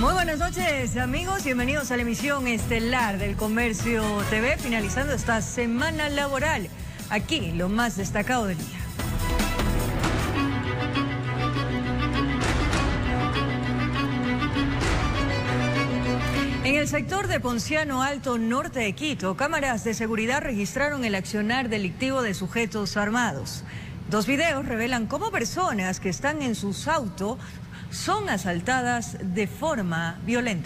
Muy buenas noches, amigos. Bienvenidos a la emisión estelar del Comercio TV, finalizando esta semana laboral. Aquí, lo más destacado del día. En el sector de Ponciano Alto, norte de Quito, cámaras de seguridad registraron el accionar delictivo de sujetos armados. 2 videos revelan cómo personas que están en sus autos son asaltadas de forma violenta.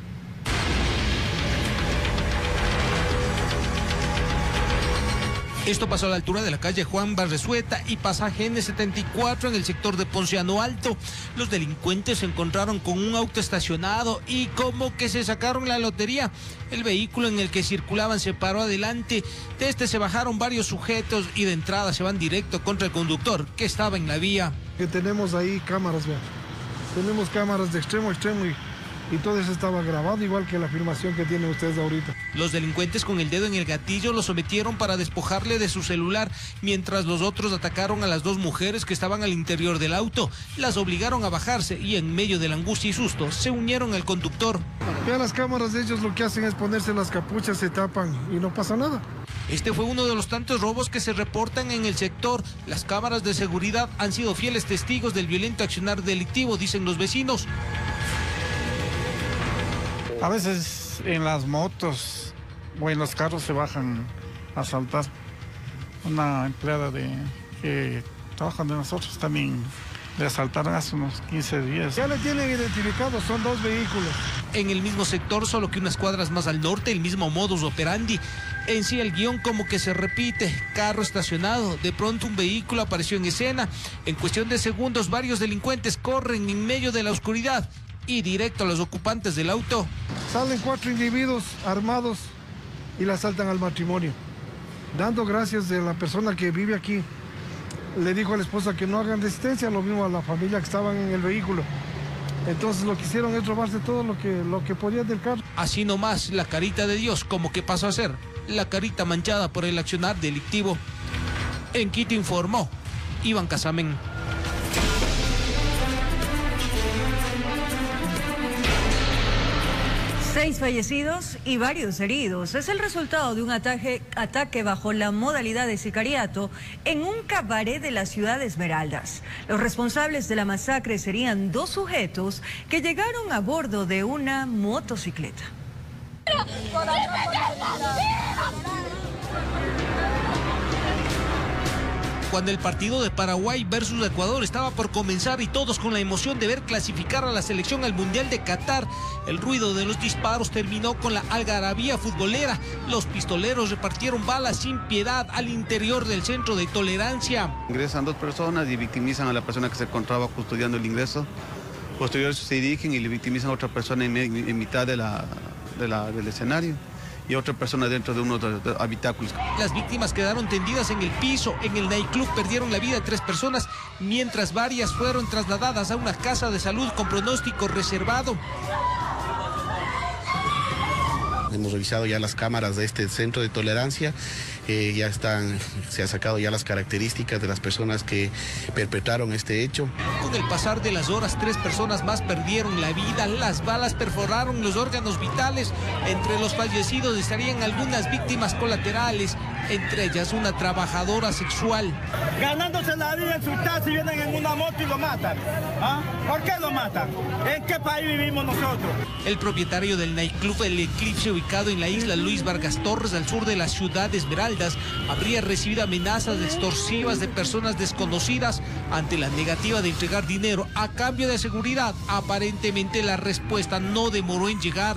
Esto pasó a la altura de la calle Juan Barresueta y pasaje N74 en el sector de Ponciano Alto. Los delincuentes se encontraron con un auto estacionado y como que se sacaron la lotería. El vehículo en el que circulaban se paró adelante. De este se bajaron varios sujetos y de entrada se van directo contra el conductor que estaba en la vía. Que tenemos ahí cámaras, vean. Tenemos cámaras de extremo a extremo y todo eso estaba grabado, igual que la afirmación que tienen ustedes ahorita. Los delincuentes con el dedo en el gatillo lo sometieron para despojarle de su celular, mientras los otros atacaron a las 2 mujeres que estaban al interior del auto. Las obligaron a bajarse y en medio de la angustia y susto se unieron al conductor. Vean las cámaras de ellos, lo que hacen es ponerse las capuchas, se tapan y no pasa nada. Este fue uno de los tantos robos que se reportan en el sector. Las cámaras de seguridad han sido fieles testigos del violento accionar delictivo, dicen los vecinos. A veces en las motos o en los carros se bajan a asaltar. Una empleada que trabaja de nosotros también le asaltaron hace unos 15 días. Ya le tienen identificado, son 2 vehículos. En el mismo sector, solo que unas cuadras más al norte, el mismo modus operandi. En sí el guión como que se repite, carro estacionado, de pronto un vehículo apareció en escena. En cuestión de segundos, varios delincuentes corren en medio de la oscuridad y directo a los ocupantes del auto. Salen 4 individuos armados y la asaltan al matrimonio. Dando gracias de la persona que vive aquí, le dijo a la esposa que no hagan resistencia, lo mismo a la familia que estaban en el vehículo. Entonces lo que hicieron es robarse todo lo que podían del carro. Así nomás, la carita de Dios como que pasó a ser la carita manchada por el accionar delictivo. En Quito informó Iván Casamen. 6 fallecidos y varios heridos. Es el resultado de un ataque bajo la modalidad de sicariato en un cabaret de la ciudad de Esmeraldas. Los responsables de la masacre serían 2 sujetos que llegaron a bordo de una motocicleta. Cuando el partido de Paraguay versus Ecuador estaba por comenzar y todos con la emoción de ver clasificar a la selección al Mundial de Qatar, el ruido de los disparos terminó con la algarabía futbolera. Los pistoleros repartieron balas sin piedad al interior del centro de tolerancia. Ingresan 2 personas y victimizan a la persona que se encontraba custodiando el ingreso. Posteriormente se dirigen y le victimizan a otra persona en mitad del escenario y otra persona dentro de uno de los habitáculos. Las víctimas quedaron tendidas en el piso. En el nightclub perdieron la vida 3 personas, mientras varias fueron trasladadas a una casa de salud con pronóstico reservado. Hemos revisado ya las cámaras de este centro de tolerancia, se han sacado ya las características de las personas que perpetraron este hecho. Con el pasar de las horas, 3 personas más perdieron la vida. Las balas perforaron los órganos vitales. Entre los fallecidos estarían algunas víctimas colaterales, entre ellas una trabajadora sexual. Ganándose la vida en su taxi, vienen en una moto y lo matan. ¿Ah? ¿Por qué lo matan? ¿En qué país vivimos nosotros? El propietario del nightclub El Eclipse, ubicado en la isla Luis Vargas Torres, al sur de la ciudad de Esmeraldas, habría recibido amenazas extorsivas de personas desconocidas. Ante la negativa de entregar dinero a cambio de seguridad, aparentemente la respuesta no demoró en llegar.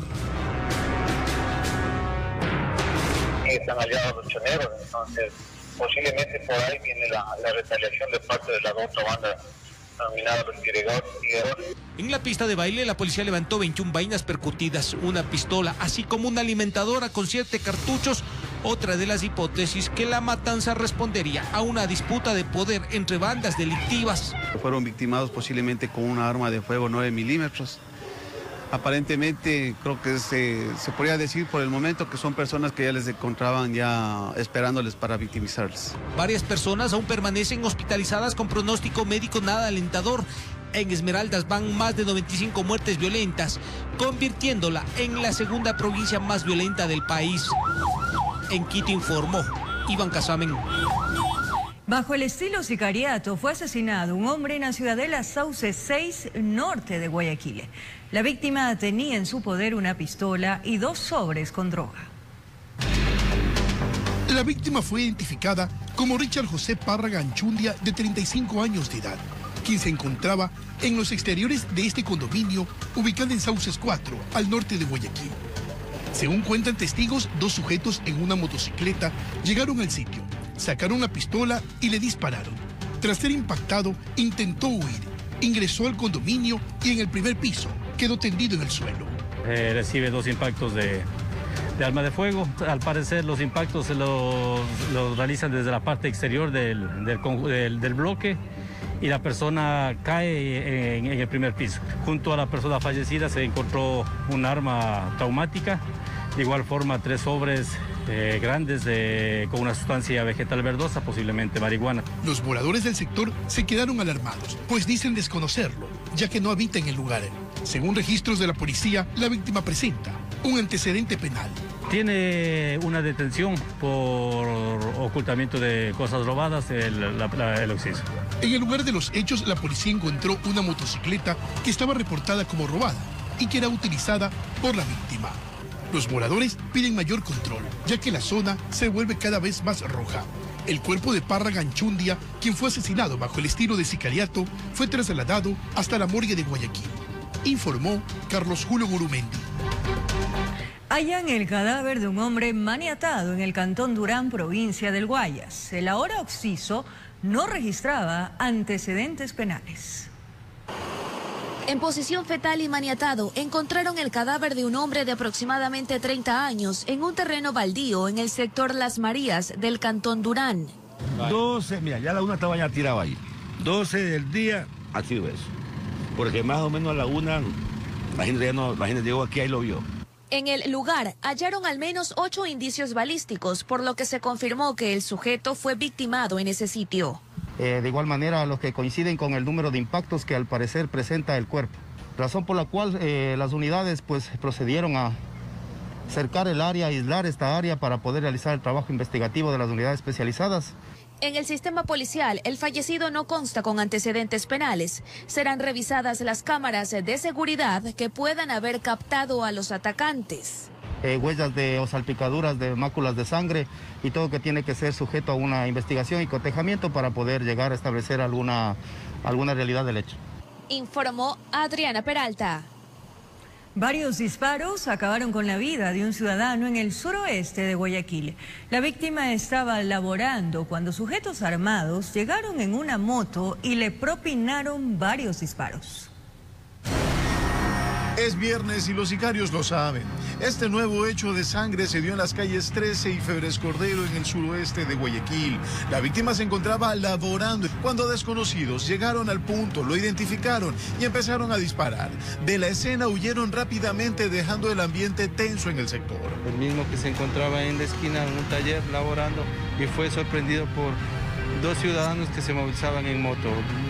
Están aliados los choneros, entonces posiblemente por ahí viene la retaliación de parte de la otra banda denominada los Tigueros. En la pista de baile, la policía levantó 21 vainas percutidas, una pistola, así como una alimentadora con 7 cartuchos. Otra de las hipótesis, que la matanza respondería a una disputa de poder entre bandas delictivas. Fueron victimados posiblemente con una arma de fuego 9 milímetros. Aparentemente creo que se podría decir por el momento que son personas que ya les encontraban ya esperándoles para victimizarles. Varias personas aún permanecen hospitalizadas con pronóstico médico nada alentador. En Esmeraldas van más de 95 muertes violentas, convirtiéndola en la segunda provincia más violenta del país. En Quito informó Iván Casamen. Bajo el estilo sicariato fue asesinado un hombre en la Ciudadela Sauce 6 norte de Guayaquil. La víctima tenía en su poder una pistola y 2 sobres con droga. La víctima fue identificada como Richard José Parra Ganchundia, de 35 años de edad, quien se encontraba en los exteriores de este condominio ubicado en Sauces 4, al norte de Guayaquil. Según cuentan testigos, 2 sujetos en una motocicleta llegaron al sitio, sacaron la pistola y le dispararon. Tras ser impactado, intentó huir, ingresó al condominio y en el primer piso quedó tendido en el suelo. Recibe 2 impactos de arma de fuego. Al parecer los impactos los realizan desde la parte exterior del bloque y la persona cae en el primer piso. Junto a la persona fallecida se encontró un arma traumática, de igual forma 3 sobres grandes con una sustancia vegetal verdosa, posiblemente marihuana. Los moradores del sector se quedaron alarmados, pues dicen desconocerlo, ya que no habita en el lugar. Según registros de la policía, la víctima presenta un antecedente penal. Tiene una detención por ocultamiento de cosas robadas, el occiso. En el lugar de los hechos, la policía encontró una motocicleta que estaba reportada como robada y que era utilizada por la víctima. Los moradores piden mayor control, ya que la zona se vuelve cada vez más roja. El cuerpo de Parra Ganchundia, quien fue asesinado bajo el estilo de sicariato, fue trasladado hasta la morgue de Guayaquil, informó Carlos Julio Gurumendi. Hallan el cadáver de un hombre maniatado en el cantón Durán, provincia del Guayas. El ahora occiso no registraba antecedentes penales. En posición fetal y maniatado, encontraron el cadáver de un hombre de aproximadamente 30 años en un terreno baldío en el sector Las Marías del cantón Durán. 12, mira, ya la 1 estaba ya tirada ahí. 12 del día, ha sido eso. Porque más o menos a la 1, la gente llegó aquí y lo vio. En el lugar hallaron al menos 8 indicios balísticos, por lo que se confirmó que el sujeto fue victimado en ese sitio. De igual manera, los que coinciden con el número de impactos que al parecer presenta el cuerpo. Razón por la cual las unidades procedieron a cercar el área, aislar esta área para poder realizar el trabajo investigativo de las unidades especializadas. En el sistema policial, el fallecido no consta con antecedentes penales. Serán revisadas las cámaras de seguridad que puedan haber captado a los atacantes. Huellas o salpicaduras de máculas de sangre y todo que tiene que ser sujeto a una investigación y cotejamiento para poder llegar a establecer alguna realidad del hecho. Informó Adriana Peralta. Varios disparos acabaron con la vida de un ciudadano en el suroeste de Guayaquil. La víctima estaba laborando cuando sujetos armados llegaron en una moto y le propinaron varios disparos. Es viernes y los sicarios lo saben. Este nuevo hecho de sangre se dio en las calles 13 y Febres Cordero en el suroeste de Guayaquil. La víctima se encontraba laborando cuando desconocidos llegaron al punto, lo identificaron y empezaron a disparar. De la escena huyeron rápidamente dejando el ambiente tenso en el sector. El mismo que se encontraba en la esquina en un taller laborando y fue sorprendido por 2 ciudadanos que se movilizaban en moto.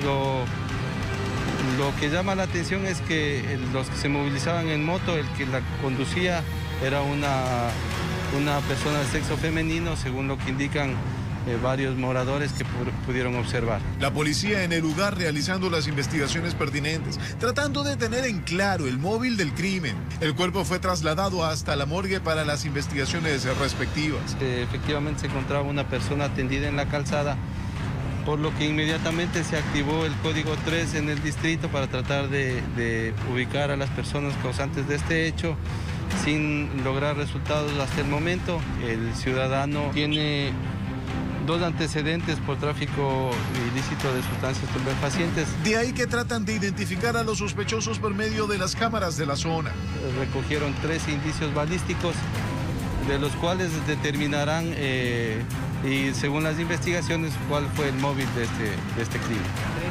Lo que llama la atención es que los que se movilizaban en moto, el que la conducía era una persona de sexo femenino, según lo que indican varios moradores que pudieron observar. La policía en el lugar realizando las investigaciones pertinentes, tratando de tener en claro el móvil del crimen. El cuerpo fue trasladado hasta la morgue para las investigaciones respectivas. Efectivamente se encontraba una persona tendida en la calzada, por lo que inmediatamente se activó el código 3 en el distrito para tratar de ubicar a las personas causantes de este hecho, sin lograr resultados hasta el momento. El ciudadano tiene 2 antecedentes por tráfico ilícito de sustancias estupefacientes. De ahí que tratan de identificar a los sospechosos por medio de las cámaras de la zona. Recogieron 13 indicios balísticos, de los cuales determinarán y según las investigaciones cuál fue el móvil de este crimen.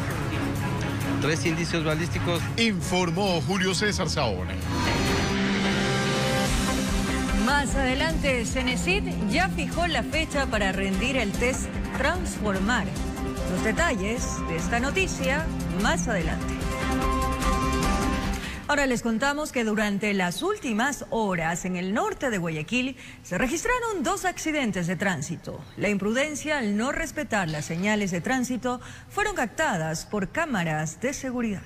3 indicios balísticos. Informó Julio César Saona. Más adelante, Cenecit ya fijó la fecha para rendir el test Transformar. Los detalles de esta noticia más adelante. Ahora les contamos que durante las últimas horas en el norte de Guayaquil se registraron 2 accidentes de tránsito. La imprudencia al no respetar las señales de tránsito fueron captadas por cámaras de seguridad.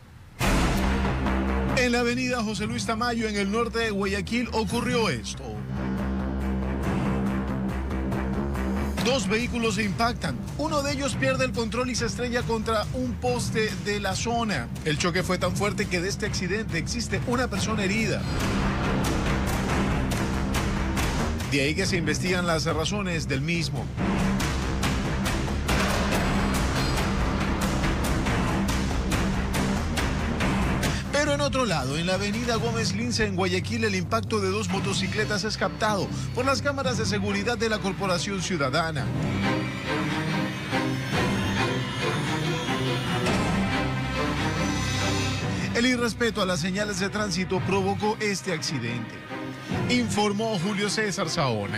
En la avenida José Luis Tamayo, en el norte de Guayaquil, ocurrió esto. 2 vehículos se impactan. Uno de ellos pierde el control y se estrella contra un poste de la zona. El choque fue tan fuerte que de este accidente existe una persona herida. De ahí que se investigan las razones del mismo. Pero en otro lado, en la avenida Gómez Lince en Guayaquil, el impacto de 2 motocicletas es captado por las cámaras de seguridad de la Corporación Ciudadana. El irrespeto a las señales de tránsito provocó este accidente, informó Julio César Saona.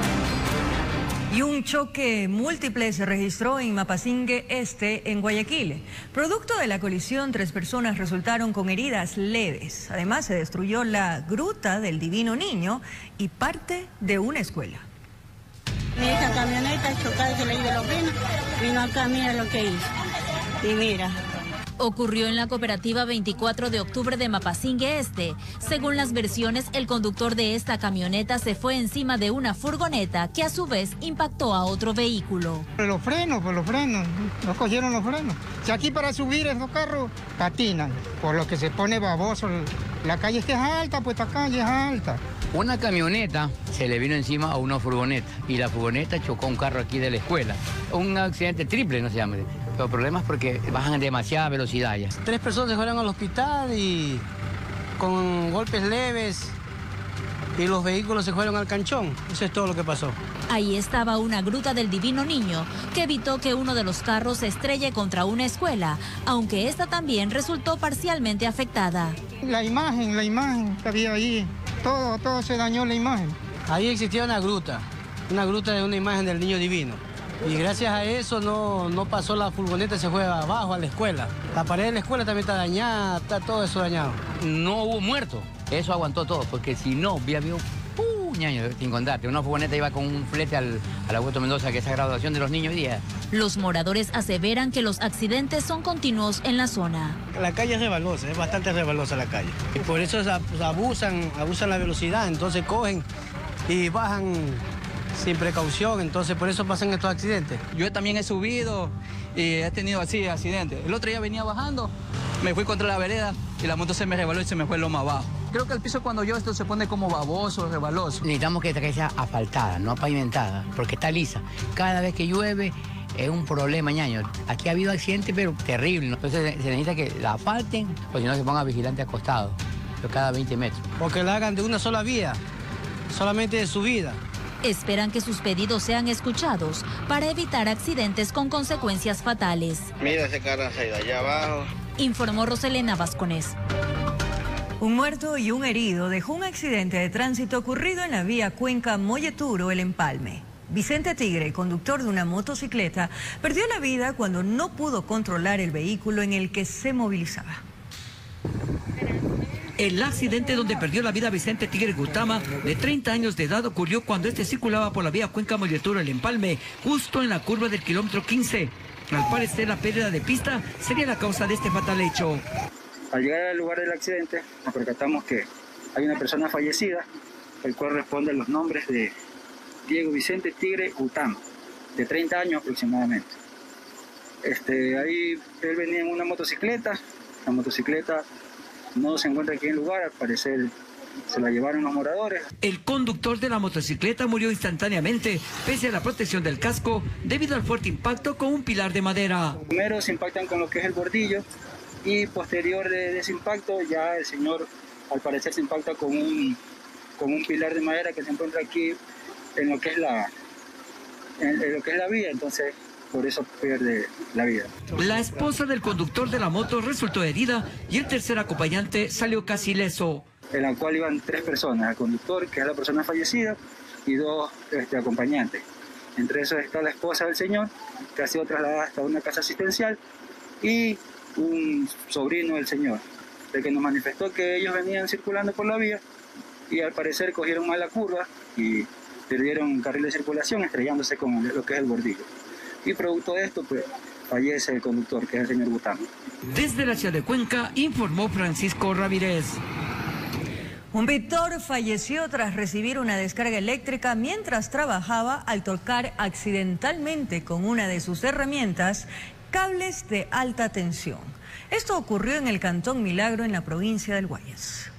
Y un choque múltiple se registró en Mapasingue Este, en Guayaquil. Producto de la colisión, 3 personas resultaron con heridas leves. Además, se destruyó la gruta del Divino Niño y parte de una escuela. Esta camioneta chocada que le dio los frenos, vino acá, mira lo que hizo. Y mira. Ocurrió en la cooperativa 24 de octubre de Mapasingue Este. Según las versiones, el conductor de esta camioneta se fue encima de una furgoneta que a su vez impactó a otro vehículo. Los frenos, no cogieron los frenos. Si aquí para subir esos carros patinan, por lo que se pone baboso. La calle es que es alta, pues esta calle es alta. Una camioneta se le vino encima a una furgoneta y la furgoneta chocó un carro aquí de la escuela. Un accidente triple, no se llama. Pero problemas porque bajan a demasiada velocidad ya. 3 personas se fueron al hospital y con golpes leves y los vehículos se fueron al canchón. Eso es todo lo que pasó. Ahí estaba una gruta del Divino Niño que evitó que uno de los carros se estrelle contra una escuela, aunque esta también resultó parcialmente afectada. La imagen que había ahí, todo se dañó la imagen. Ahí existía una gruta de una imagen del Niño Divino. Y gracias a eso no pasó la furgoneta, se fue abajo a la escuela. La pared de la escuela también está dañada, está todo eso dañado. No hubo muertos, eso aguantó todo, porque si no, había ñaño, sin contarte. Una furgoneta iba con un flete al Augusto Mendoza, que es la graduación de los niños hoy día. Los moradores aseveran que los accidentes son continuos en la zona. La calle es resbalosa, es bastante resbalosa la calle. Y por eso abusan la velocidad, entonces cogen y bajan sin precaución, entonces por eso pasan estos accidentes. Yo también he subido y he tenido así accidentes. El otro día venía bajando, me fui contra la vereda y la moto se me resbaló y se me fue el lomo abajo. Creo que el piso cuando llueve esto se pone como baboso, resbaloso. Necesitamos que esta calle sea asfaltada, no pavimentada, porque está lisa. Cada vez que llueve es un problema, ñaño. Aquí ha habido accidentes, pero terrible, ¿no? Entonces se necesita que la asfalten, o si no se ponga vigilante acostado, cada 20 metros. O que la hagan de una sola vía, solamente de subida. Esperan que sus pedidos sean escuchados para evitar accidentes con consecuencias fatales. Mira ese carro de allá abajo. Informó Roselena Vasconés. Un muerto y un herido dejó un accidente de tránsito ocurrido en la vía Cuenca-Molleturo, El Empalme. Vicente Tigre, conductor de una motocicleta, perdió la vida cuando no pudo controlar el vehículo en el que se movilizaba. El accidente donde perdió la vida Vicente Tigre Gutama, de 30 años de edad, ocurrió cuando este circulaba por la vía Cuenca-Molleturo, El Empalme, justo en la curva del kilómetro 15. Al parecer, la pérdida de pista sería la causa de este fatal hecho. Al llegar al lugar del accidente, nos percatamos que hay una persona fallecida, el cual responde a los nombres de Diego Vicente Tigre Gutama, de 30 años aproximadamente. Ahí él venía en una motocicleta, la motocicleta no se encuentra aquí en el lugar, al parecer se la llevaron los moradores. El conductor de la motocicleta murió instantáneamente, pese a la protección del casco, debido al fuerte impacto con un pilar de madera. Primero se impactan con lo que es el bordillo y posterior de ese impacto ya el señor al parecer se impacta con un pilar de madera que se encuentra aquí en lo que es la vía, entonces por eso pierde la vida. La esposa del conductor de la moto resultó herida y el tercer acompañante salió casi ileso. En la cual iban 3 personas, el conductor, que es la persona fallecida, y 2 acompañantes. Entre esos está la esposa del señor, que ha sido trasladada hasta una casa asistencial, y un sobrino del señor, de que nos manifestó que ellos venían circulando por la vía y al parecer cogieron mal la curva y perdieron carril de circulación estrellándose con lo que es el bordillo. Y producto de esto, pues, fallece el conductor, que es el señor Gutama. Desde la ciudad de Cuenca, informó Francisco Ramírez. Un pintor falleció tras recibir una descarga eléctrica mientras trabajaba al tocar accidentalmente con una de sus herramientas cables de alta tensión. Esto ocurrió en el Cantón Milagro, en la provincia del Guayas.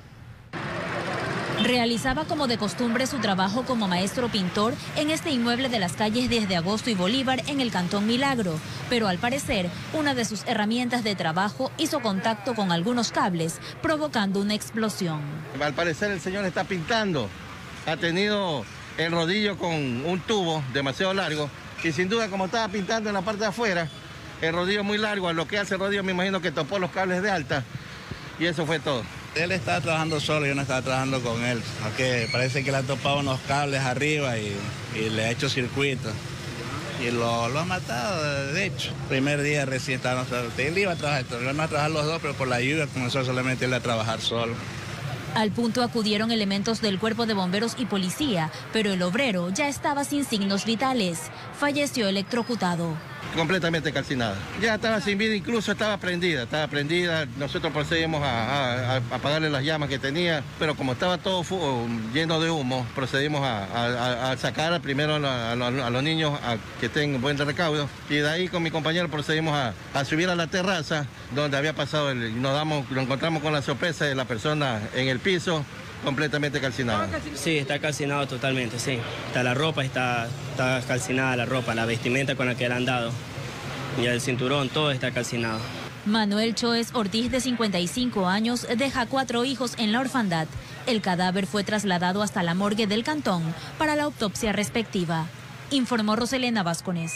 Realizaba como de costumbre su trabajo como maestro pintor en este inmueble de las calles 10 de Agosto y Bolívar en el Cantón Milagro, pero al parecer una de sus herramientas de trabajo hizo contacto con algunos cables, provocando una explosión. Al parecer el señor está pintando, ha tenido el rodillo con un tubo demasiado largo y sin duda como estaba pintando en la parte de afuera, el rodillo muy largo, a lo que hace el rodillo me imagino que topó los cables de alta y eso fue todo. Él estaba trabajando solo, yo no estaba trabajando con él, aunque parece que le ha topado unos cables arriba y le ha hecho circuito. Y lo ha matado, de hecho. Primer día recién estaba, él iba a trabajar, iban a trabajar los dos, pero por la lluvia comenzó solamente él a trabajar solo. Al punto acudieron elementos del Cuerpo de Bomberos y policía, pero el obrero ya estaba sin signos vitales. Falleció electrocutado. Completamente calcinada. Ya estaba sin vida, incluso estaba prendida. Nosotros procedimos a apagarle las llamas que tenía, pero como estaba todo lleno de humo, procedimos a sacar primero a los niños que tengan buen recaudo y de ahí con mi compañero procedimos a subir a la terraza donde había pasado, lo encontramos con la sorpresa de la persona en el piso, completamente calcinada. Sí, está calcinado totalmente, sí. Está la ropa, está calcinada la ropa, la vestimenta con la que le han dado. Y el cinturón, todo está calcinado. Manuel Choes Ortiz, de 55 años, deja 4 hijos en la orfandad. El cadáver fue trasladado hasta la morgue del cantón para la autopsia respectiva, informó Roselena Vázquez.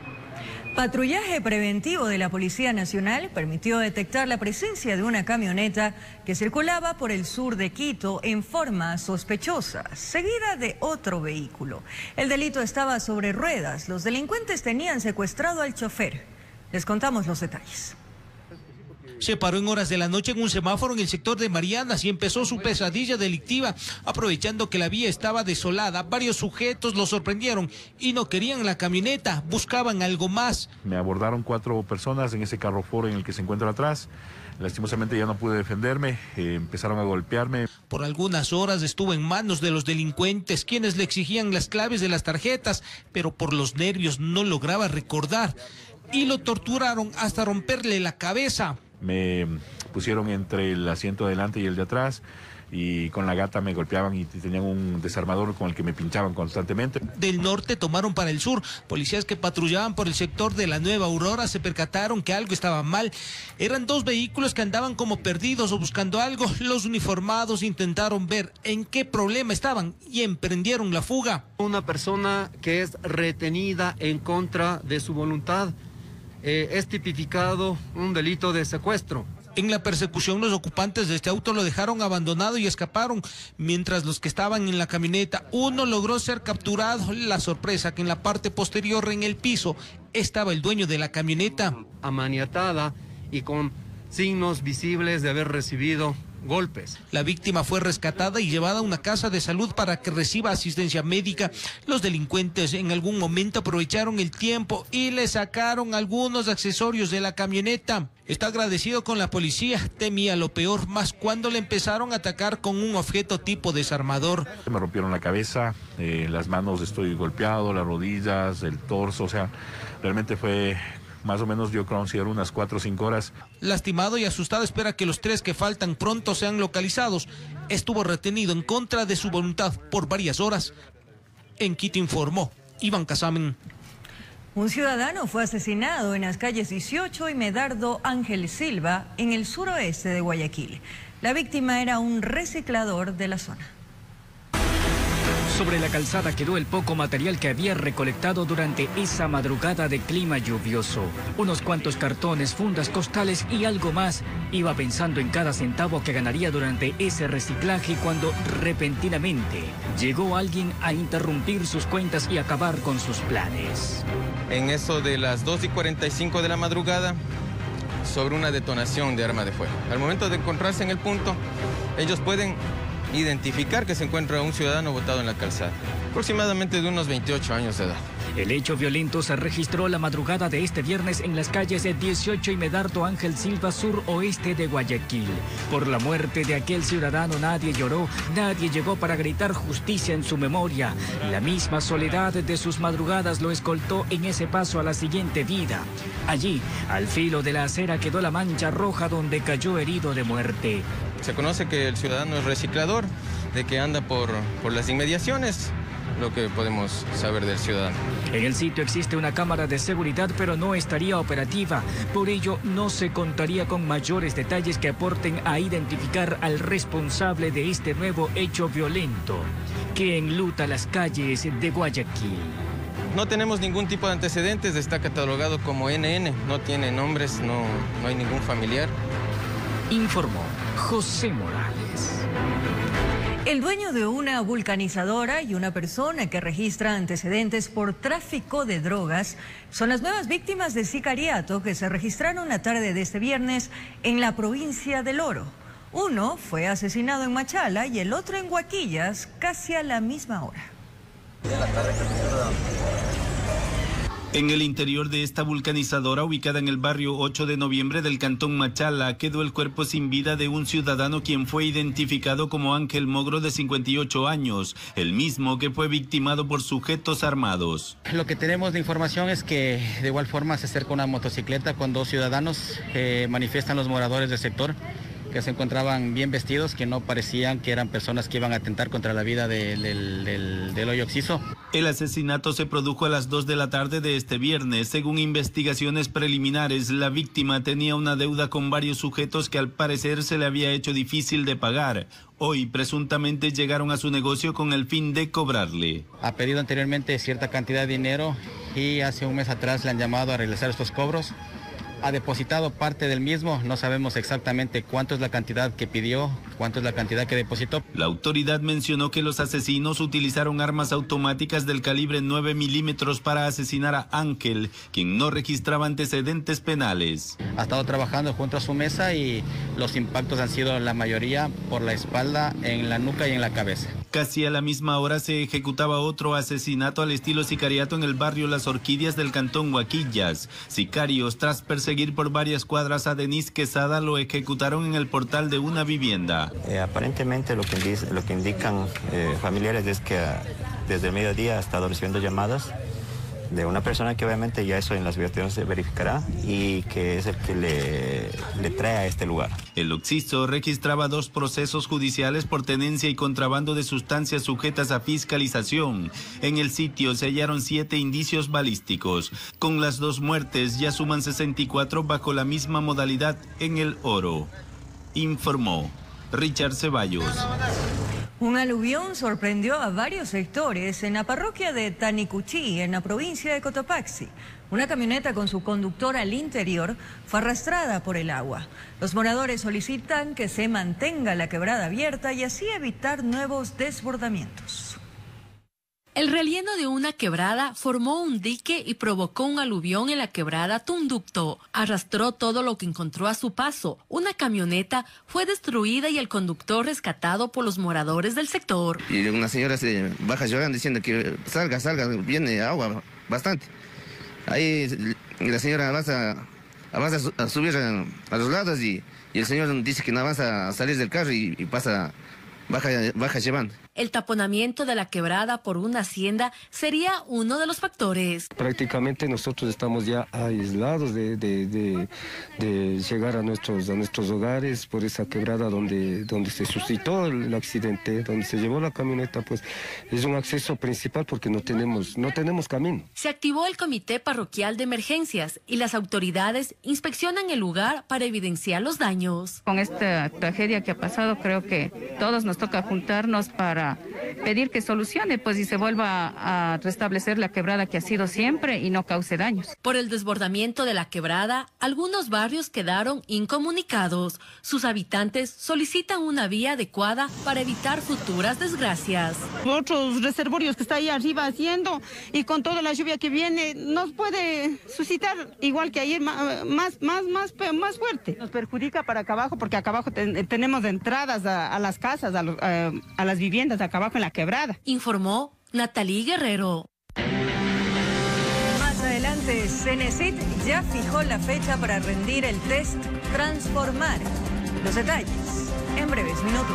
Patrullaje preventivo de la Policía Nacional permitió detectar la presencia de una camioneta que circulaba por el sur de Quito en forma sospechosa, seguida de otro vehículo. El delito estaba sobre ruedas. Los delincuentes tenían secuestrado al chofer. Les contamos los detalles. Se paró en horas de la noche en un semáforo en el sector de Marianas y empezó su pesadilla delictiva. Aprovechando que la vía estaba desolada, varios sujetos lo sorprendieron y no querían la camioneta, buscaban algo más. Me abordaron 4 personas en ese carro Ford en el que se encuentra atrás. Lastimosamente ya no pude defenderme, empezaron a golpearme. Por algunas horas estuvo en manos de los delincuentes, quienes le exigían las claves de las tarjetas, pero por los nervios no lograba recordar y lo torturaron hasta romperle la cabeza. Me pusieron entre el asiento de delante y el de atrás y con la gata me golpeaban y tenían un desarmador con el que me pinchaban constantemente. Del norte tomaron para el sur. Policías que patrullaban por el sector de la Nueva Aurora se percataron que algo estaba mal. Eran 2 vehículos que andaban como perdidos o buscando algo. Los uniformados intentaron ver en qué problema estaban y emprendieron la fuga. Una persona que es retenida en contra de su voluntad. Es tipificado un delito de secuestro. En la persecución, los ocupantes de este auto lo dejaron abandonado y escaparon, mientras los que estaban en la camioneta, uno logró ser capturado. La sorpresa que en la parte posterior, en el piso, estaba el dueño de la camioneta. Amaniatada y con signos visibles de haber recibido golpes. La víctima fue rescatada y llevada a una casa de salud para que reciba asistencia médica. Los delincuentes en algún momento aprovecharon el tiempo y le sacaron algunos accesorios de la camioneta. Está agradecido con la policía, temía lo peor, más cuando le empezaron a atacar con un objeto tipo desarmador. Me rompieron la cabeza, las manos estoy golpeado, las rodillas, el torso, o sea, realmente fue... Más o menos yo considero unas 4 o 5 horas. Lastimado y asustado espera que los 3 que faltan pronto sean localizados. Estuvo retenido en contra de su voluntad por varias horas. En Quito informó Iván Casamen. Un ciudadano fue asesinado en las calles 18 y Medardo Ángel Silva en el suroeste de Guayaquil. La víctima era un reciclador de la zona. Sobre la calzada quedó el poco material que había recolectado durante esa madrugada de clima lluvioso. Unos cuantos cartones, fundas, costales y algo más. Iba pensando en cada centavo que ganaría durante ese reciclaje cuando repentinamente llegó alguien a interrumpir sus cuentas y acabar con sus planes. En eso de las 2:45 de la madrugada, sobre una detonación de arma de fuego. Al momento de encontrarse en el punto, ellos pueden identificar que se encuentra un ciudadano botado en la calzada, aproximadamente de unos 28 años de edad. El hecho violento se registró la madrugada de este viernes en las calles 18 y Medardo Ángel Silva, sur oeste de Guayaquil. Por la muerte de aquel ciudadano nadie lloró, nadie llegó para gritar justicia en su memoria. La misma soledad de sus madrugadas lo escoltó en ese paso a la siguiente vida. Allí, al filo de la acera, quedó la mancha roja donde cayó herido de muerte. Se conoce que el ciudadano es reciclador, de que anda por las inmediaciones, lo que podemos saber del ciudadano. En el sitio existe una cámara de seguridad, pero no estaría operativa. Por ello, no se contaría con mayores detalles que aporten a identificar al responsable de este nuevo hecho violento que enluta las calles de Guayaquil. No tenemos ningún tipo de antecedentes, está catalogado como NN, no tiene nombres, no hay ningún familiar. Informó José Morales. El dueño de una vulcanizadora y una persona que registra antecedentes por tráfico de drogas son las nuevas víctimas de sicariato que se registraron la tarde de este viernes en la provincia del Oro. Uno fue asesinado en Machala y el otro en Huaquillas casi a la misma hora. En el interior de esta vulcanizadora, ubicada en el barrio 8 de noviembre del cantón Machala, quedó el cuerpo sin vida de un ciudadano quien fue identificado como Ángel Mogro, de 58 años, el mismo que fue victimado por sujetos armados. Lo que tenemos de información es que de igual forma se acerca una motocicleta con dos ciudadanos, manifiestan los moradores del sector, que se encontraban bien vestidos, que no parecían que eran personas que iban a atentar contra la vida del hoyo Oxiso. El asesinato se produjo a las 2 de la tarde de este viernes. Según investigaciones preliminares, la víctima tenía una deuda con varios sujetos que al parecer se le había hecho difícil de pagar. Hoy presuntamente llegaron a su negocio con el fin de cobrarle. Ha pedido anteriormente cierta cantidad de dinero y hace un mes atrás le han llamado a realizar estos cobros. Ha depositado parte del mismo, no sabemos exactamente cuánto es la cantidad que pidió, cuánto es la cantidad que depositó. La autoridad mencionó que los asesinos utilizaron armas automáticas del calibre 9 milímetros para asesinar a Ángel, quien no registraba antecedentes penales. Ha estado trabajando junto a su mesa y los impactos han sido la mayoría por la espalda, en la nuca y en la cabeza. Casi a la misma hora se ejecutaba otro asesinato al estilo sicariato en el barrio Las Orquídeas del cantón Huaquillas. Sicarios, tras perseguir por varias cuadras a Denis Quesada, lo ejecutaron en el portal de una vivienda. Aparentemente lo que indican familiares es que desde el mediodía ha estado recibiendo llamadas de una persona que obviamente ya eso en las investigaciones se verificará y que es el que le trae a este lugar. El Oxiso registraba 2 procesos judiciales por tenencia y contrabando de sustancias sujetas a fiscalización. En el sitio se hallaron 7 indicios balísticos. Con las 2 muertes ya suman 64 bajo la misma modalidad en el Oro. Informó Richard Ceballos. Un aluvión sorprendió a varios sectores en la parroquia de Tanicuchí, en la provincia de Cotopaxi. Una camioneta con su conductor al interior fue arrastrada por el agua. Los moradores solicitan que se mantenga la quebrada abierta y así evitar nuevos desbordamientos. El relleno de una quebrada formó un dique y provocó un aluvión en la quebrada Tunducto. Arrastró todo lo que encontró a su paso. Una camioneta fue destruida y el conductor rescatado por los moradores del sector. Y una señora se baja llorando diciendo que salga, viene agua bastante. Ahí la señora avanza a subir a los lados y el señor dice que no avanza a salir del carro y baja llevando. El taponamiento de la quebrada por una hacienda sería uno de los factores. Prácticamente nosotros estamos ya aislados de llegar a nuestros hogares por esa quebrada donde se suscitó el accidente, donde se llevó la camioneta, pues es un acceso principal porque no tenemos camino. Se activó el Comité Parroquial de Emergencias y las autoridades inspeccionan el lugar para evidenciar los daños. Con esta tragedia que ha pasado, creo que todos nos toca juntarnos para para pedir que solucione, pues, y se vuelva a restablecer la quebrada que ha sido siempre y no cause daños. Por el desbordamiento de la quebrada, algunos barrios quedaron incomunicados. Sus habitantes solicitan una vía adecuada para evitar futuras desgracias. Otros reservorios que está ahí arriba haciendo, y con toda la lluvia que viene nos puede suscitar igual que ayer más fuerte. Nos perjudica para acá abajo porque acá abajo tenemos entradas a las casas, a las viviendas acá abajo en la quebrada. Informó Natalie Guerrero. Más adelante, Cenecit ya fijó la fecha para rendir el test Transformar. Los detalles en breves minutos.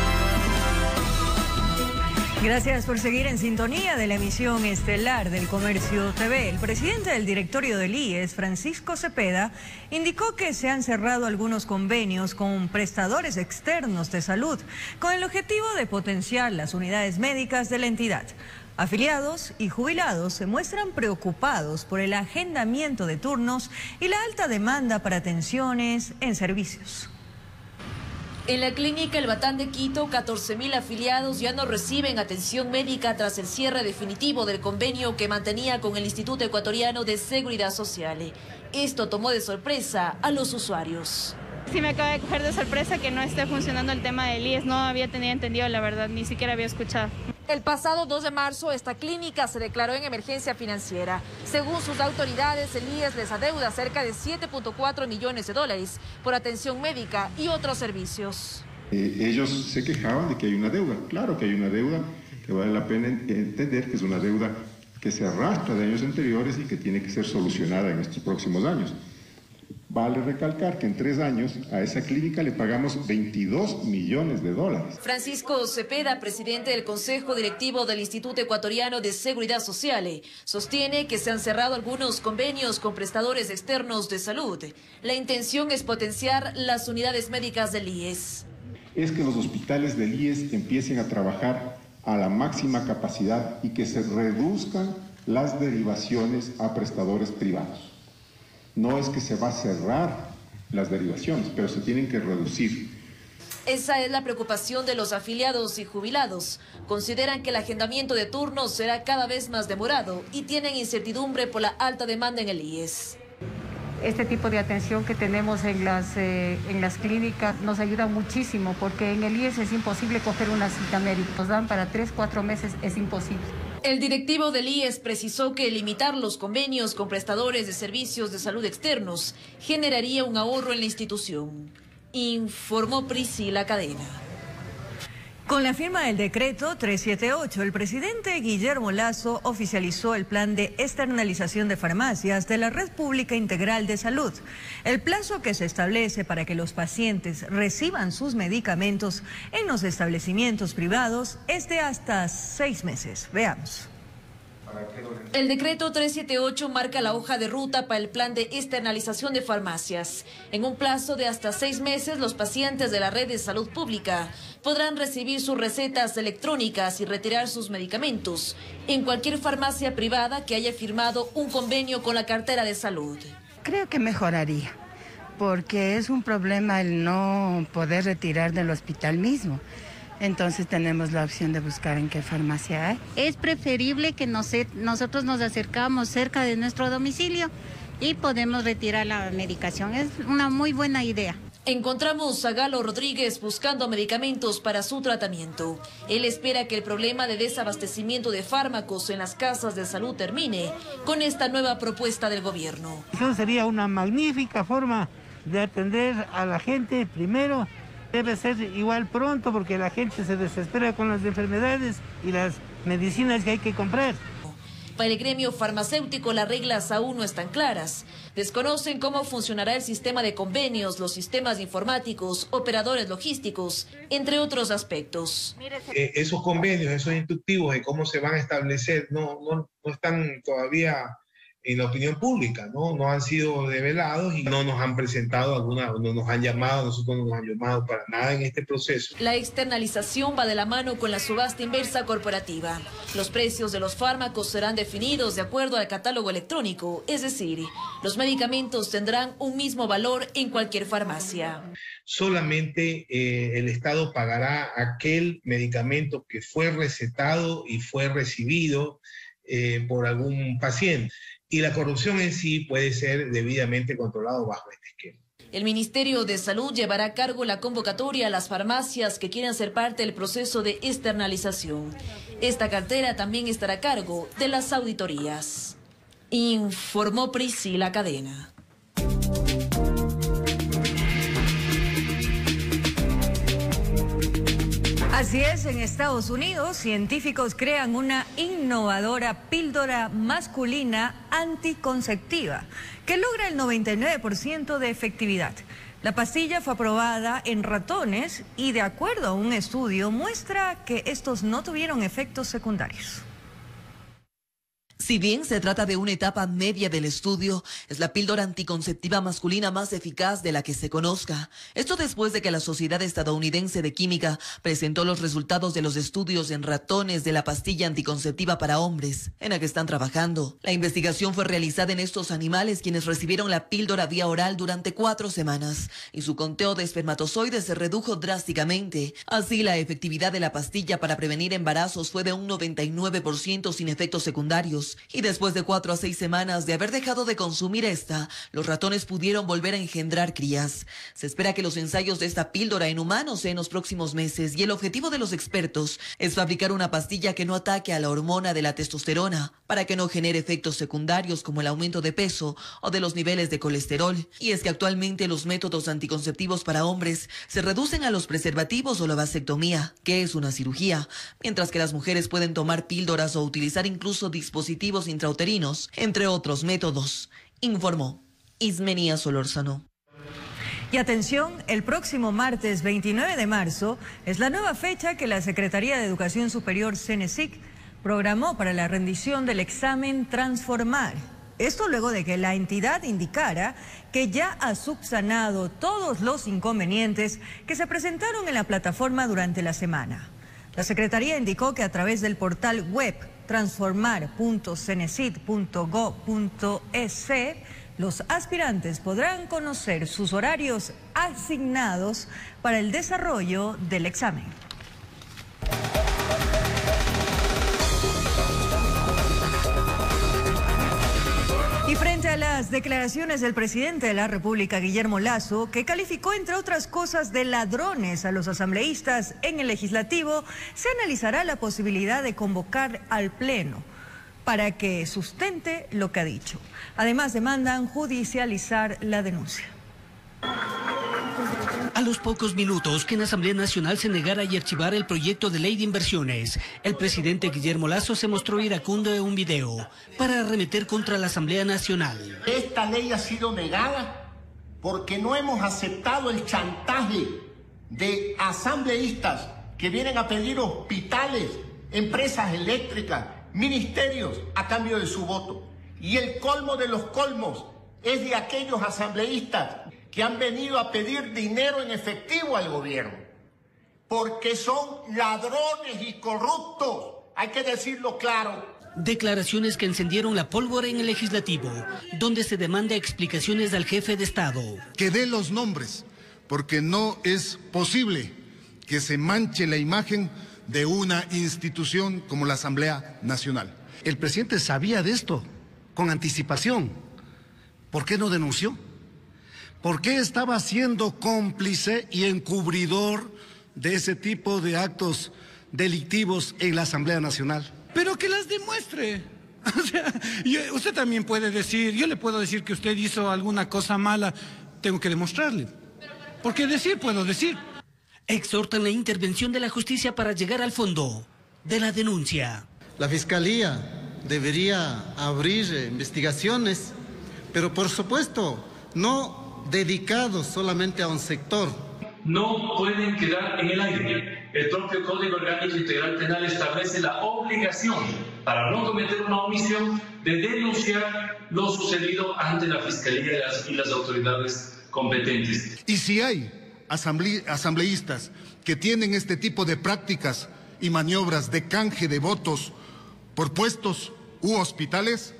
Gracias por seguir en sintonía de la emisión estelar del Comercio TV. El presidente del directorio del IES, Francisco Cepeda, indicó que se han cerrado algunos convenios con prestadores externos de salud con el objetivo de potenciar las unidades médicas de la entidad. Afiliados y jubilados se muestran preocupados por el agendamiento de turnos y la alta demanda para atenciones en servicios. En la clínica El Batán de Quito, 14.000 afiliados ya no reciben atención médica tras el cierre definitivo del convenio que mantenía con el Instituto Ecuatoriano de Seguridad Social. Esto tomó de sorpresa a los usuarios. Sí, me acaba de coger de sorpresa que no esté funcionando el tema del IES. No había tenido entendido, la verdad, ni siquiera había escuchado. El pasado 2 de marzo, esta clínica se declaró en emergencia financiera. Según sus autoridades, el IES les adeuda cerca de 7.4 millones de dólares por atención médica y otros servicios. Ellos se quejaban de que hay una deuda. Claro que hay una deuda, que vale la pena entender que es una deuda que se arrastra de años anteriores y que tiene que ser solucionada en estos próximos años. Vale recalcar que en 3 años a esa clínica le pagamos 22 millones de dólares. Francisco Cepeda, presidente del Consejo Directivo del Instituto Ecuatoriano de Seguridad Social, sostiene que se han cerrado algunos convenios con prestadores externos de salud. La intención es potenciar las unidades médicas del IES. Es que los hospitales del IES empiecen a trabajar a la máxima capacidad y que se reduzcan las derivaciones a prestadores privados. No es que se va a cerrar las derivaciones, pero se tienen que reducir. Esa es la preocupación de los afiliados y jubilados. Consideran que el agendamiento de turnos será cada vez más demorado y tienen incertidumbre por la alta demanda en el IES. Este tipo de atención que tenemos en las clínicas nos ayuda muchísimo porque en el IES es imposible coger una cita médica. Nos dan para 3-4 meses, es imposible. El directivo del IES precisó que limitar los convenios con prestadores de servicios de salud externos generaría un ahorro en la institución, informó Priscila Cadena. Con la firma del decreto 378, el presidente Guillermo Lasso oficializó el plan de externalización de farmacias de la Red Pública Integral de Salud. El plazo que se establece para que los pacientes reciban sus medicamentos en los establecimientos privados es de hasta 6 meses. Veamos. El decreto 378 marca la hoja de ruta para el plan de externalización de farmacias. En un plazo de hasta 6 meses, los pacientes de la red de salud pública podrán recibir sus recetas electrónicas y retirar sus medicamentos en cualquier farmacia privada que haya firmado un convenio con la cartera de salud. Creo que mejoraría, porque es un problema el no poder retirar del hospital mismo. Entonces tenemos la opción de buscar en qué farmacia hay. Es preferible que nosotros nos acercamos cerca de nuestro domicilio y podemos retirar la medicación. Es una muy buena idea. Encontramos a Galo Rodríguez buscando medicamentos para su tratamiento. Él espera que el problema de desabastecimiento de fármacos en las casas de salud termine con esta nueva propuesta del gobierno. Eso sería una magnífica forma de atender a la gente primero. Debe ser igual pronto porque la gente se desespera con las enfermedades y las medicinas que hay que comprar. Para el gremio farmacéutico las reglas aún no están claras. Desconocen cómo funcionará el sistema de convenios, los sistemas informáticos, operadores logísticos, entre otros aspectos. Esos convenios, esos instructivos de cómo se van a establecer no están todavía en la opinión pública, ¿no? No han sido develados y no nos han presentado no nos han llamado, nosotros no nos han llamado para nada en este proceso. La externalización va de la mano con la subasta inversa corporativa. Los precios de los fármacos serán definidos de acuerdo al catálogo electrónico, es decir, los medicamentos tendrán un mismo valor en cualquier farmacia. Solamente el Estado pagará aquel medicamento que fue recetado y fue recibido por algún paciente. Y la corrupción en sí puede ser debidamente controlado bajo este esquema. El Ministerio de Salud llevará a cargo la convocatoria a las farmacias que quieran ser parte del proceso de externalización. Esta cartera también estará a cargo de las auditorías. Informó Priscila Cadena. Así es, en Estados Unidos, científicos crean una innovadora píldora masculina anticonceptiva que logra el 99% de efectividad. La pastilla fue aprobada en ratones y, de acuerdo a un estudio, muestra que estos no tuvieron efectos secundarios. Si bien se trata de una etapa media del estudio, es la píldora anticonceptiva masculina más eficaz de la que se conozca. Esto después de que la Sociedad Estadounidense de Química presentó los resultados de los estudios en ratones de la pastilla anticonceptiva para hombres, en la que están trabajando. La investigación fue realizada en estos animales, quienes recibieron la píldora vía oral durante 4 semanas, y su conteo de espermatozoides se redujo drásticamente. Así, la efectividad de la pastilla para prevenir embarazos fue de un 99% sin efectos secundarios. Y después de 4 a 6 semanas de haber dejado de consumir esta, los ratones pudieron volver a engendrar crías. Se espera que los ensayos de esta píldora en humanos sean en los próximos meses, y el objetivo de los expertos es fabricar una pastilla que no ataque a la hormona de la testosterona, para que no genere efectos secundarios como el aumento de peso o de los niveles de colesterol. Y es que actualmente los métodos anticonceptivos para hombres se reducen a los preservativos o la vasectomía, que es una cirugía, mientras que las mujeres pueden tomar píldoras o utilizar incluso dispositivos intrauterinos, entre otros métodos, informó Ismenia Solórzano. Y atención, el próximo martes 29 de marzo es la nueva fecha que la Secretaría de Educación Superior, CENESIC, programó para la rendición del examen Transformar. Esto luego de que la entidad indicara que ya ha subsanado todos los inconvenientes que se presentaron en la plataforma durante la semana. La Secretaría indicó que a través del portal web transformar.cenesid.go.es, los aspirantes podrán conocer sus horarios asignados para el desarrollo del examen. Y frente a las declaraciones del presidente de la República, Guillermo Lasso, que calificó, entre otras cosas, de ladrones a los asambleístas en el legislativo, se analizará la posibilidad de convocar al Pleno para que sustente lo que ha dicho. Además, demandan judicializar la denuncia. A los pocos minutos que en la Asamblea Nacional se negara y archivara el proyecto de ley de inversiones, el presidente Guillermo Lasso se mostró iracundo en un video para arremeter contra la Asamblea Nacional. Esta ley ha sido negada porque no hemos aceptado el chantaje de asambleístas que vienen a pedir hospitales, empresas eléctricas, ministerios a cambio de su voto. Y el colmo de los colmos es de aquellos asambleístas que han venido a pedir dinero en efectivo al gobierno, porque son ladrones y corruptos, hay que decirlo claro. Declaraciones que encendieron la pólvora en el legislativo, donde se demanda explicaciones al jefe de Estado. Que dé los nombres, porque no es posible que se manche la imagen de una institución como la Asamblea Nacional. El presidente sabía de esto con anticipación. ¿Por qué no denunció? ¿Por qué estaba siendo cómplice y encubridor de ese tipo de actos delictivos en la Asamblea Nacional? Pero que las demuestre. O sea, usted también puede decir, yo le puedo decir que usted hizo alguna cosa mala, tengo que demostrarle. Porque decir, puedo decir. Exhortan la intervención de la justicia para llegar al fondo de la denuncia. La Fiscalía debería abrir investigaciones, pero por supuesto, no dedicados solamente a un sector. No pueden quedar en el aire. El propio Código Orgánico Integral Penal establece la obligación, para no cometer una omisión, de denunciar lo sucedido ante la Fiscalía y las autoridades competentes. Y si hay asambleístas que tienen este tipo de prácticas y maniobras de canje de votos por puestos u hospitales,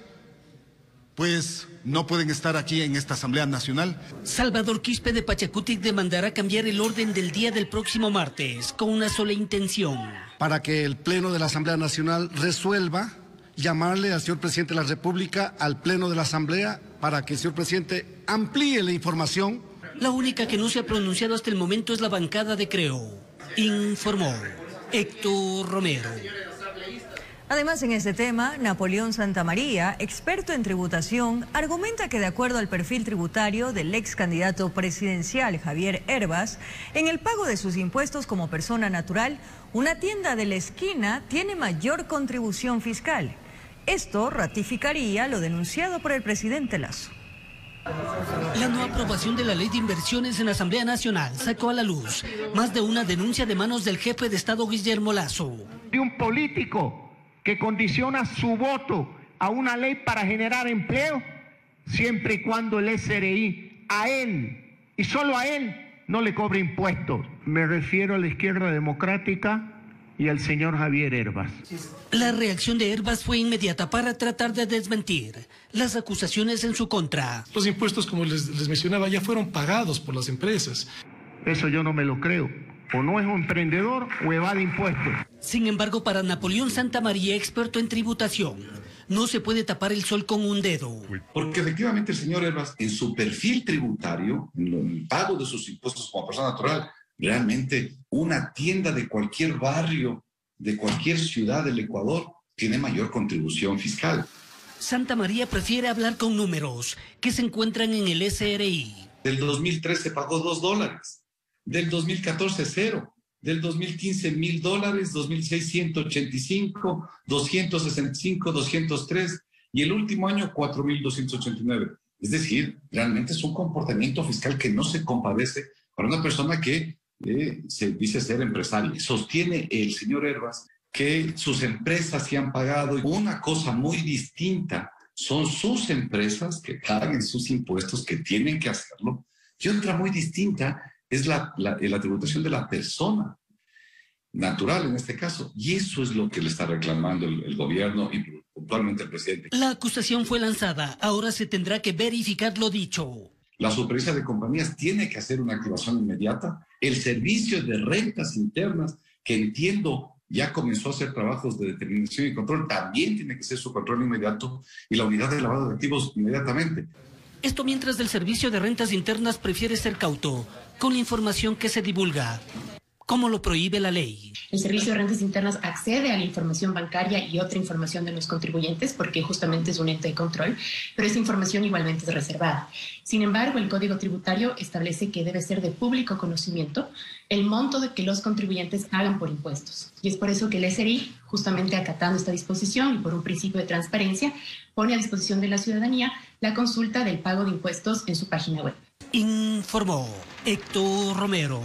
pues no pueden estar aquí en esta Asamblea Nacional. Salvador Quispe de Pachacutic demandará cambiar el orden del día del próximo martes con una sola intención. Para que el Pleno de la Asamblea Nacional resuelva llamarle al señor Presidente de la República al Pleno de la Asamblea para que el señor Presidente amplíe la información. La única que no se ha pronunciado hasta el momento es la bancada de Creo, informó Héctor Romero. Además, en este tema, Napoleón Santamaría, experto en tributación, argumenta que de acuerdo al perfil tributario del ex candidato presidencial Javier Herbas, en el pago de sus impuestos como persona natural, una tienda de la esquina tiene mayor contribución fiscal. Esto ratificaría lo denunciado por el presidente Lasso. La no aprobación de la ley de inversiones en la Asamblea Nacional sacó a la luz más de una denuncia de manos del jefe de Estado Guillermo Lasso. De un político que condiciona su voto a una ley para generar empleo, siempre y cuando el SRI a él y solo a él no le cobre impuestos. Me refiero a la izquierda democrática y al señor Javier Herbas. La reacción de Herbas fue inmediata para tratar de desmentir las acusaciones en su contra. Los impuestos, como les mencionaba, ya fueron pagados por las empresas. Eso yo no me lo creo. O no es un emprendedor o evade impuestos. Sin embargo, para Napoleón Santamaría, experto en tributación, no se puede tapar el sol con un dedo. Porque efectivamente el señor Herbas, en su perfil tributario, en el pago de sus impuestos como persona natural, realmente una tienda de cualquier barrio, de cualquier ciudad del Ecuador, tiene mayor contribución fiscal. Santamaría prefiere hablar con números que se encuentran en el SRI. Del 2013 pagó $2, del 2014 0, del 2015 $1,000, 2016 185, 265, 203 y el último año 4,289. Es decir, realmente es un comportamiento fiscal que no se compadece para una persona que se dice ser empresaria. Sostiene el señor Herbas que sus empresas se han pagado. Una cosa muy distinta son sus empresas que pagan sus impuestos, que tienen que hacerlo, y otra muy distinta es la tributación de la persona natural en este caso, y eso es lo que le está reclamando el gobierno y puntualmente el presidente. La acusación fue lanzada, ahora se tendrá que verificar lo dicho. La Superintendencia de Compañías tiene que hacer una activación inmediata. El Servicio de Rentas Internas, que entiendo ya comenzó a hacer trabajos de determinación y control, también tiene que ser su control inmediato, y la unidad de lavado de activos inmediatamente. Esto mientras el Servicio de Rentas Internas prefiere ser cauto con la información que se divulga, como lo prohíbe la ley. El Servicio de Rentas Internas accede a la información bancaria y otra información de los contribuyentes porque justamente es un ente de control, pero esa información igualmente es reservada. Sin embargo, el Código Tributario establece que debe ser de público conocimiento el monto de que los contribuyentes pagan por impuestos. Y es por eso que el SRI, justamente acatando esta disposición y por un principio de transparencia, pone a disposición de la ciudadanía la consulta del pago de impuestos en su página web. Informó Héctor Romero.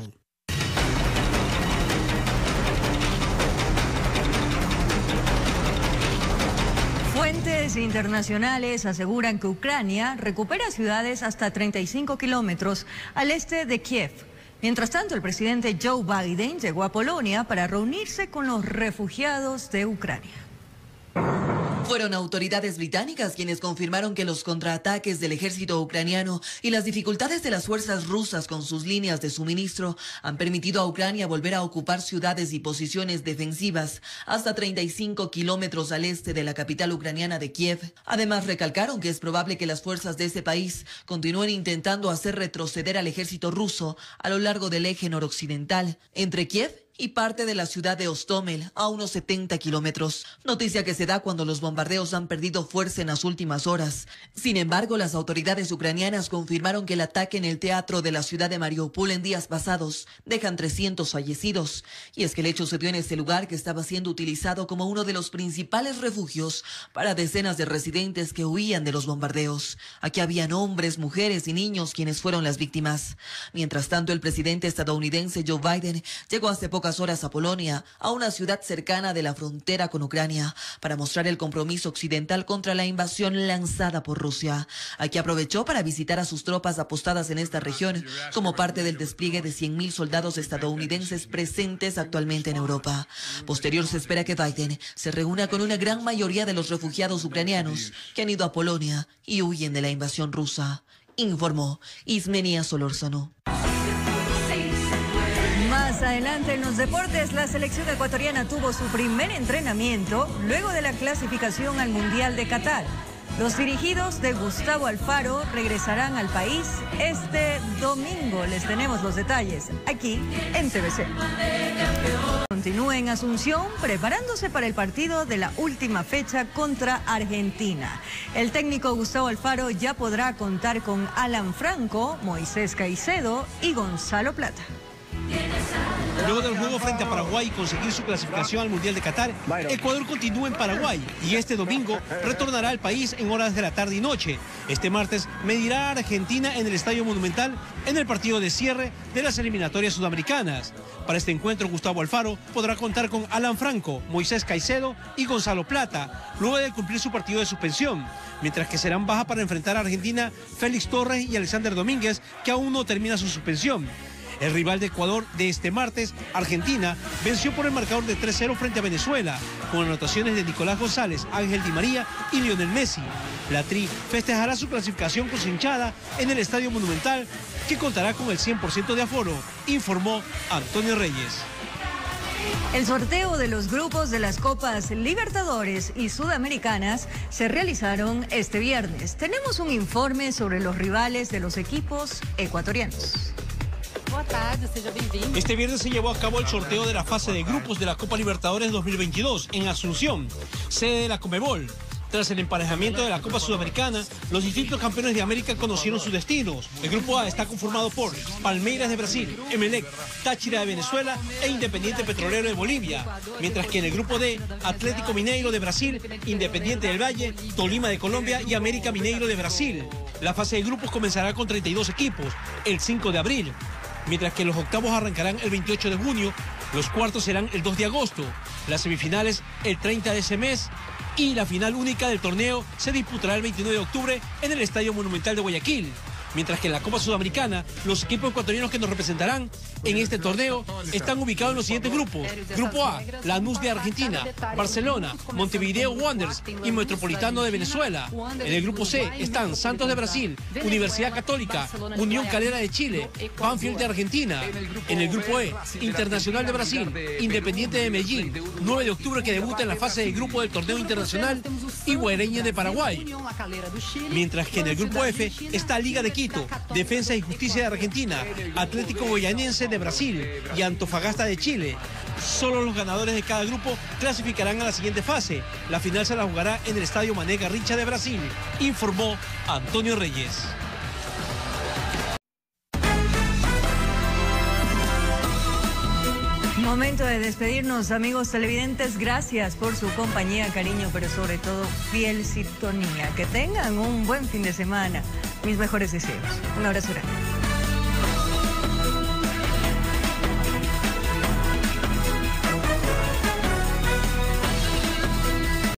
Fuentes internacionales aseguran que Ucrania recupera ciudades hasta 35 kilómetros al este de Kiev. Mientras tanto, el presidente Joe Biden llegó a Polonia para reunirse con los refugiados de Ucrania. Fueron autoridades británicas quienes confirmaron que los contraataques del ejército ucraniano y las dificultades de las fuerzas rusas con sus líneas de suministro han permitido a Ucrania volver a ocupar ciudades y posiciones defensivas hasta 35 kilómetros al este de la capital ucraniana de Kiev. Además, recalcaron que es probable que las fuerzas de ese país continúen intentando hacer retroceder al ejército ruso a lo largo del eje noroccidental, entre Kiev y parte de la ciudad de Hostomel, a unos 70 kilómetros. Noticia que se da cuando los bombardeos han perdido fuerza en las últimas horas. Sin embargo, las autoridades ucranianas confirmaron que el ataque en el teatro de la ciudad de Mariupol en días pasados dejan 300 fallecidos. Y es que el hecho se dio en este lugar que estaba siendo utilizado como uno de los principales refugios para decenas de residentes que huían de los bombardeos. Aquí habían hombres, mujeres y niños quienes fueron las víctimas. Mientras tanto, el presidente estadounidense Joe Biden llegó hace pocas pocas horas a Polonia, a una ciudad cercana de la frontera con Ucrania, para mostrar el compromiso occidental contra la invasión lanzada por Rusia. Aquí aprovechó para visitar a sus tropas apostadas en esta región, como parte del despliegue de 100.000 soldados estadounidenses presentes actualmente en Europa. Posterior se espera que Biden se reúna con una gran mayoría de los refugiados ucranianos que han ido a Polonia y huyen de la invasión rusa, informó Ismenia Solórzano. Más adelante en los deportes, la selección ecuatoriana tuvo su primer entrenamiento luego de la clasificación al Mundial de Qatar. Los dirigidos de Gustavo Alfaro regresarán al país este domingo. Les tenemos los detalles aquí en TVC. Continúa en Asunción preparándose para el partido de la última fecha contra Argentina. El técnico Gustavo Alfaro ya podrá contar con Alan Franco, Moisés Caicedo y Gonzalo Plata. Luego del juego frente a Paraguay y conseguir su clasificación al Mundial de Qatar, Ecuador continúa en Paraguay y este domingo retornará al país en horas de la tarde y noche. Este martes medirá a Argentina en el Estadio Monumental en el partido de cierre de las eliminatorias sudamericanas. Para este encuentro, Gustavo Alfaro podrá contar con Alan Franco, Moisés Caicedo y Gonzalo Plata, luego de cumplir su partido de suspensión, mientras que serán baja para enfrentar a Argentina Félix Torres y Alexander Domínguez, que aún no termina su suspensión. El rival de Ecuador de este martes, Argentina, venció por el marcador de 3-0 frente a Venezuela, con anotaciones de Nicolás González, Ángel Di María y Lionel Messi. La Tri festejará su clasificación con su hinchada en el Estadio Monumental, que contará con el 100% de aforo, informó Antonio Reyes. El sorteo de los grupos de las Copas Libertadores y Sudamericanas se realizaron este viernes. Tenemos un informe sobre los rivales de los equipos ecuatorianos. Este viernes se llevó a cabo el sorteo de la fase de grupos de la Copa Libertadores 2022 en Asunción, sede de la Conmebol. Tras el emparejamiento de la Copa Sudamericana, los distintos campeones de América conocieron sus destinos. El grupo A está conformado por Palmeiras de Brasil, Emelec, Táchira de Venezuela e Independiente Petrolero de Bolivia, mientras que en el grupo D, Atlético Mineiro de Brasil, Independiente del Valle, Tolima de Colombia y América Mineiro de Brasil. La fase de grupos comenzará con 32 equipos, el 5 de abril. Mientras que los octavos arrancarán el 28 de junio, los cuartos serán el 2 de agosto, las semifinales el 30 de ese mes y la final única del torneo se disputará el 29 de octubre en el Estadio Monumental de Guayaquil. Mientras que en la Copa Sudamericana, los equipos ecuatorianos que nos representarán en este torneo están ubicados en los siguientes grupos. Grupo A, Lanús de Argentina, Barcelona, Montevideo Wanderers y Metropolitano de Venezuela. En el grupo C están Santos de Brasil, Universidad Católica, Unión Calera de Chile, Banfield de Argentina. En el grupo E, Internacional de Brasil, Independiente de Medellín, 9 de octubre que debuta en la fase de grupo del torneo internacional, y Guareña de Paraguay. Mientras que en el grupo F está Liga de Quito, Defensa y Justicia de Argentina, Atlético Goianiense de Brasil y Antofagasta de Chile. Solo los ganadores de cada grupo clasificarán a la siguiente fase. La final se la jugará en el Estadio Mané Garrincha de Brasil, informó Antonio Reyes. Momento de despedirnos, amigos televidentes. Gracias por su compañía, cariño, pero sobre todo fiel sintonía. Que tengan un buen fin de semana. Mis mejores deseos. Un abrazo grande.